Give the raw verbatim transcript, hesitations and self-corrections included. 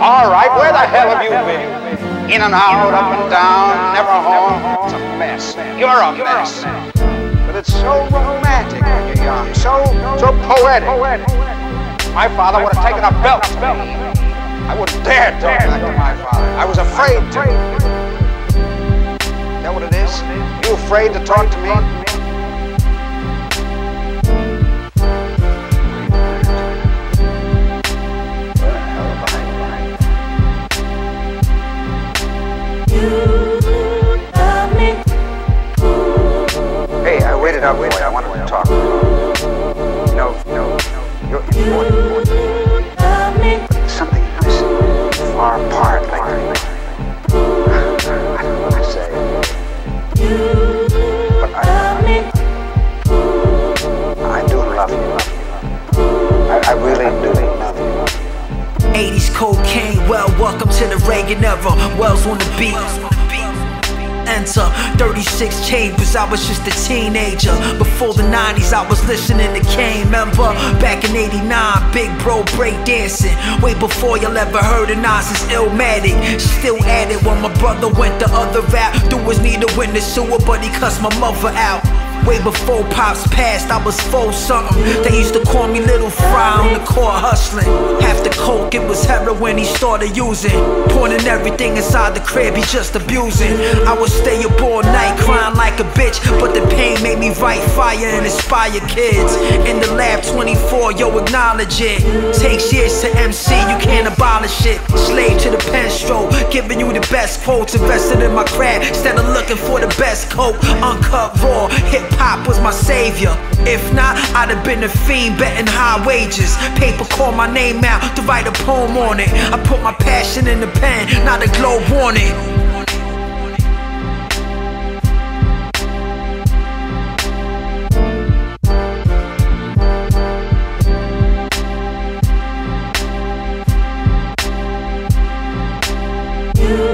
All right, where the hell have you been? In and out, up and down, never home. It's a mess. You're a mess. But it's so romantic when you're young, so, so poetic. My father would have taken a belt to me. I wouldn't dare talk back to my father. I was afraid to. Is that what it is? You afraid to talk to me? Hey, I waited out for you. I wanted to talk. No, no, you're important. But something is far apart, like I don't know what to say. But I, I, I do love you. I, I really do love you. eighties cocaine, well, welcome to the Reagan era. Wells on the beat. Enter thirty-six chambers, I was just a teenager. Before the nineties, I was listening to Kane. Remember, back in eighty-nine, Big Bro break dancing. Way before y'all ever heard of Nas's Illmatic. Still at it when my brother went the other route. Do his need a witness sewer, but he cussed my mother out. Way before Pops passed, I was full something. They used to call me Little Fry on the court hustling. Half the coke, it was heroin he started using. Pointing everything inside the crib, he just abusing. I would stay up all night crying like a bitch, but the pain made me write fire and inspire kids. In the lab twenty-four, yo, acknowledge it. Takes years to M C, you can't abolish it. Slave to the pen stroke, giving you the best quotes. Invested in my craft, instead of looking for the best coke. Uncut raw, hip Pop was my savior. If not, I'd have been a fiend betting high wages. Paper called my name out to write a poem on it. I put my passion in the pen, not a globe on it. You